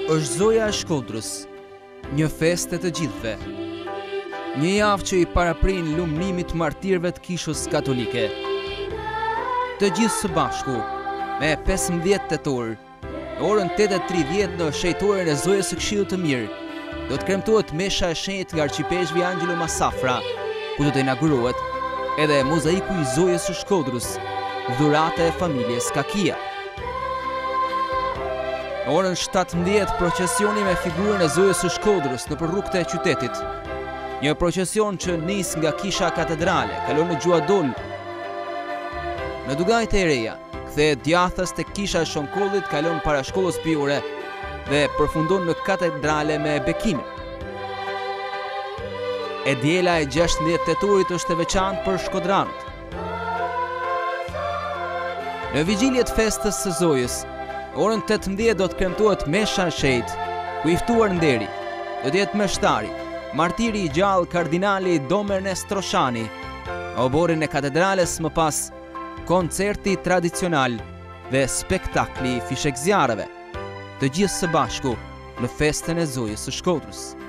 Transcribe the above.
është Zoja e Shkodrës, një festë të gjithëve. Një javë që i paraprin lumërimit martirëve të Kishës Katolike. Të gjithë së bashku, me 15 tetor, në orën 8:30 në shejtoren e Zojës së Këshillit të Mirë, do të kremtohet mesha e shenjtë nga arqipeshvi Angelo Massafra, ku do të inaugurohet edhe mozaiku i Zojës së Shkodrës, dhurata e familjes Kakia. Në orën 17 procesioni me figurën e Zojës së Shkodrës nëpër rrugët e qytetit. Një procesion që nis nga Kisha Katedrale, kalon në Gjuadol, në Dugajt e Reja, kthehet djathtas tek Kisha e Shonkollit, kalon para shkollës pijore dhe përfundon në Katedrale me bekimin. E diela e 16 tetorit është e veçantë për shkodranët. Në vigjiljet festës së Zojës, orën 18 do të kremtohet mesha e shenjtë, ku i ftuar nderi do të jetë meshtari, martiri i gjallë kardinali Dom Ernest Troshani, oborin e katedrales, më pas koncerti tradicional dhe spektakli i fishekzjarëve, të gjithë së bashku në festën e Zojës së Shkodrës.